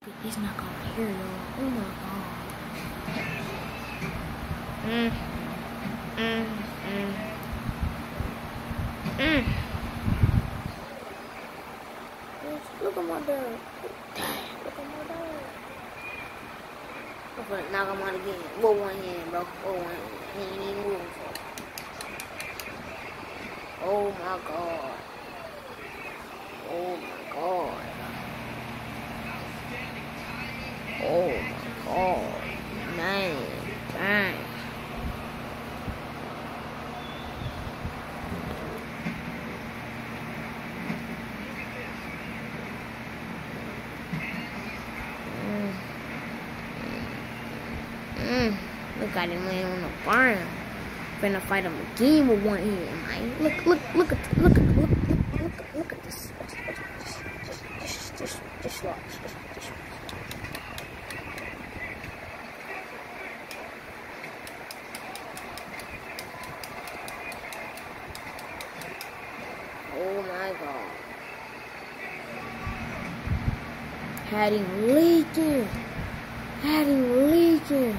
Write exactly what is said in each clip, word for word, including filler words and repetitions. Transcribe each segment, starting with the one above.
He's not gonna hear y'all. Oh my god. Mm. Mm. Mm. Mm. Look at my dog. Look at my dog. I'm gonna knock him out again. With one hand, bro. With one hand. He ain't even moving for it. Oh my god. Oh my god. Oh my god. Man. Dang. Mm. Mm. Look at him laying on the ground. Finna fight him again with one hand, man. Look, look, look at, look at, look, look, look, look at this. Just, just, just, just, just watch. Just, just watch. Oh my god. Had him leaking. Had him leaking.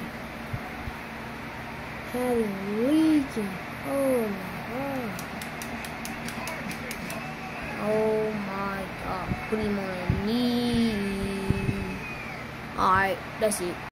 Had him leaking. Oh my god. Oh my god. Put him on a knee. Alright, that's it.